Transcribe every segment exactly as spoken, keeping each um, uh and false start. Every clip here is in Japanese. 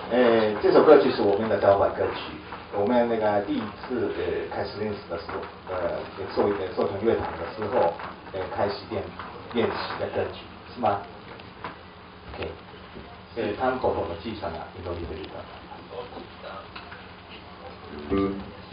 诶，这首歌曲是我们的招牌歌曲。我们那个第一次呃开始练习的时候，呃受一个授权乐团的时候，呃开始练练习的歌曲，是吗 ？OK， 所以他们口头的记上了，一个一个一个。嗯。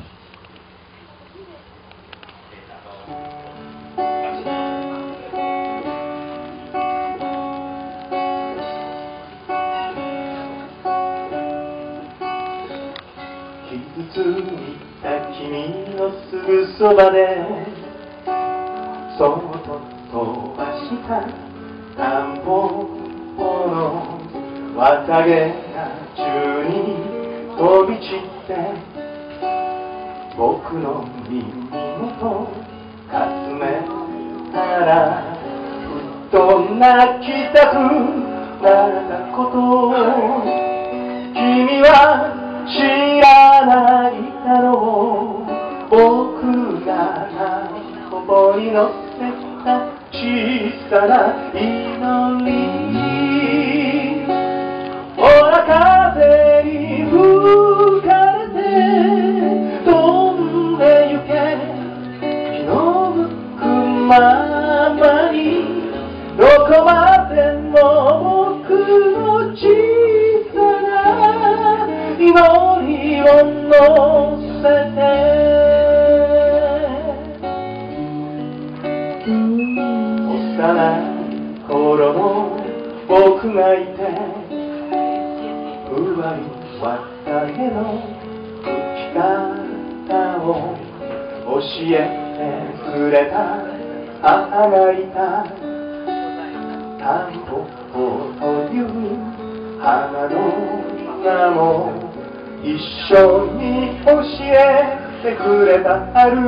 傷ついた君のすぐそばでそっと飛ばした田んぼの綿毛が宙に飛び散って僕の耳元かすめたらふっと泣きたくなったこと君は知らないだろう僕がここに乗せた小さな祈りほら風に吹かれて飛んでゆけ気の向くままにどこまでも僕の小さな祈りを乗せて幼い頃の僕がいてふわり綿毛の吹き方を教えてくれた母がいたタンポポという花の名も一緒に教えてくれた春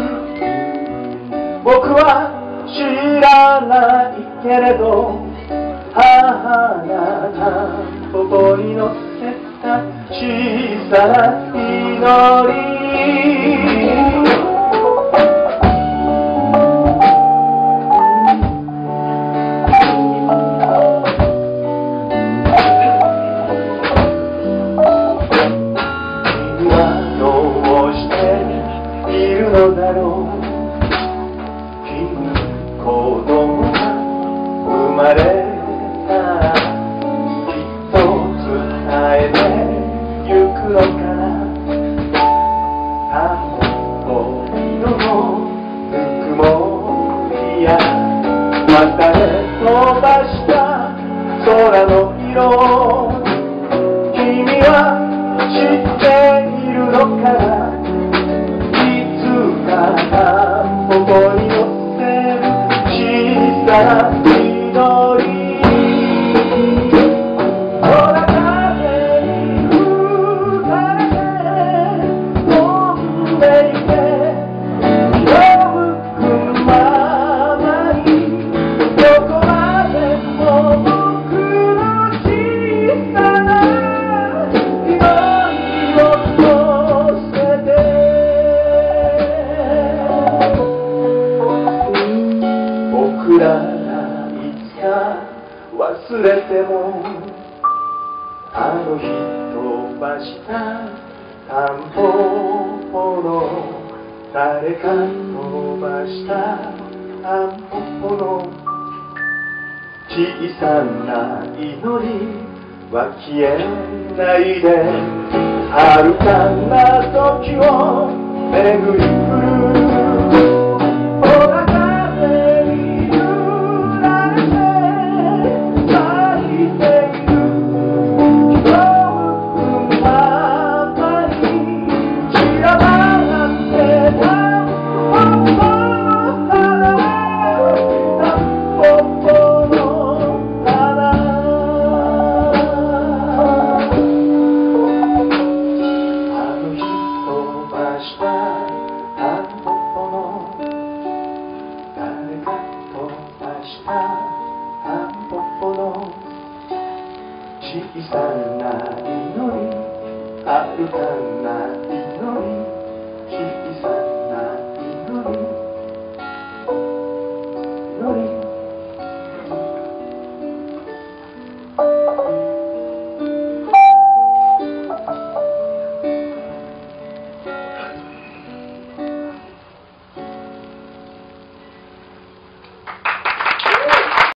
僕は知らないけれど母がタンポポに乗せた小さな祈りだろう君子供が生まれたらきっと伝えてゆくのかな田んぼ色のぬくもりや綿で飛ばした空の色君は知っているのかなここに乗せる小さな祈りほら風に吹かれて飛んでいけ気の向くままにどこまでも僕の小さな祈りを乗せて僕らがいつか忘れてもあの日飛ばした田んぼの誰か飛ばした田んぼの小さな祈りは消えないで遥かな時を巡り来る小さな祈り遥かな